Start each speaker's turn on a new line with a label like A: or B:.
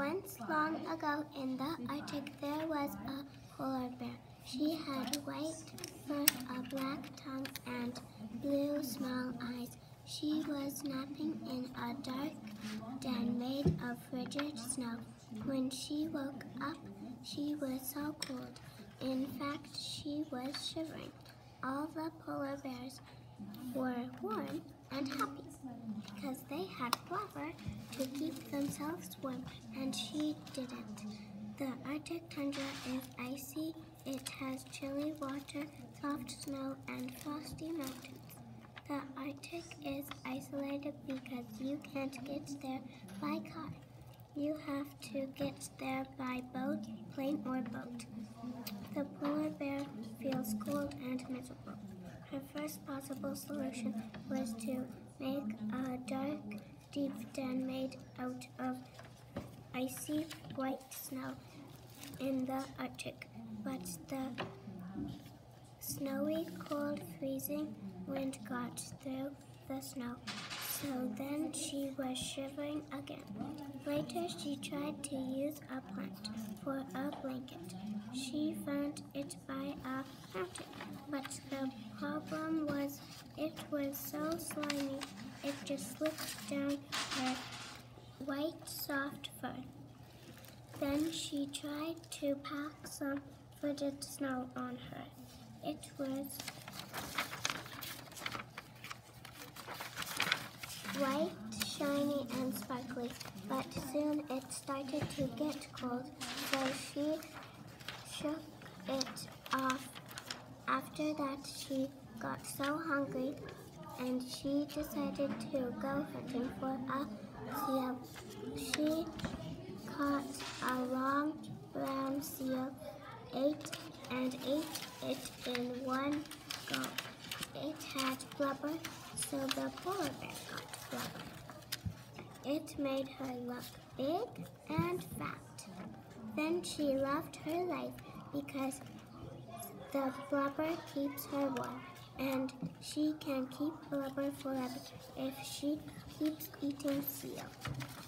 A: Once long ago in the Arctic there was a polar bear. She had white fur, a black tongue, and blue small eyes. She was napping in a dark den made of frigid snow. When she woke up, she was so cold. In fact, she was shivering. All the polar bears were warm and happy because they had blubber to keep themselves warm, and she didn't. The Arctic tundra is icy. It has chilly water, soft snow, and frosty mountains. The Arctic is isolated because you can't get there by car. You have to get there by boat, plane, or boat. The polar bear feels cold and miserable. Her first possible solution was to make a dark, deep den made out of icy white snow in the Arctic. But the snowy, cold, freezing wind got through the snow. So then she was shivering again. Later she tried to use a plant for a blanket. She found it by a fountain, but the problem was it was so slimy it just slipped down her white soft fur. Then she tried to pack some frigid snow on her. It was white, shiny, and sparkly, but soon it started to get cold, so she shook it off. After that, she got so hungry, and she decided to go hunting for a seal. She caught a long brown seal, ate it in one go. It had blubber, so the polar bear got blubber. It made her look big and fat. Then she loved her life because the blubber keeps her warm, and she can keep blubber forever if she keeps eating seal.